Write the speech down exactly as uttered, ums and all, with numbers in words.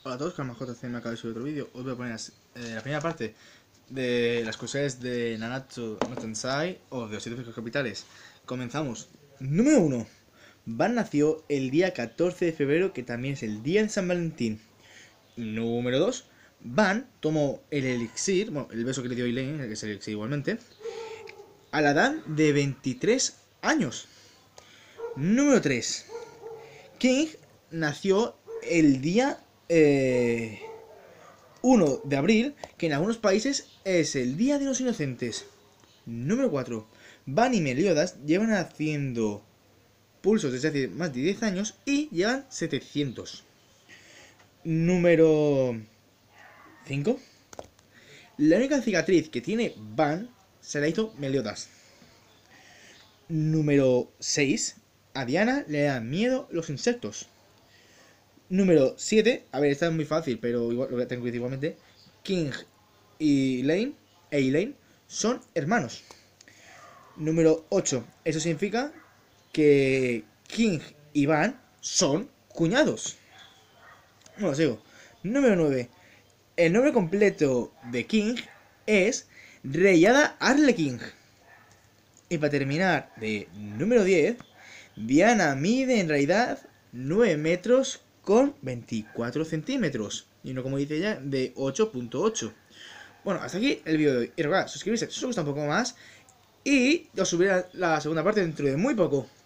Hola a todos, CarmaJC me acaba de subir otro vídeo. Os voy a poner eh, la primera parte de las curiosidades de Nanatsu no Tensai o de los siete pecados capitales. Comenzamos. Número uno. Van nació el día catorce de febrero, que también es el día de San Valentín. Número dos. Van tomó el elixir, bueno, el beso que le dio Elaine, que es el elixir igualmente, a la edad de veintitrés años. Número tres. King nació el día eh, uno de abril, que en algunos países es el Día de los Inocentes. Número cuatro. Van y Meliodas llevan haciendo pulsos desde hace más de diez años y llevan setecientos. Número cinco. La única cicatriz que tiene Van se la hizo Meliodas. Número seis. A Diana le dan miedo los insectos. Número siete. A ver, esta es muy fácil, pero igual, lo tengo que decir igualmente. King y Elaine, e Elaine son hermanos. Número ocho. Eso significa que King y Van son cuñados. Bueno, sigo. Número nueve. El nombre completo de King es Reyada Arlequín. Y para terminar, de número diez. Diana mide en realidad nueve metros con veinticuatro centímetros. Y no, como dice ella, de ocho punto ocho. Bueno, hasta aquí el vídeo de hoy. Y recuerda, suscribirse si os gusta un poco más. Y os subiré la segunda parte dentro de muy poco.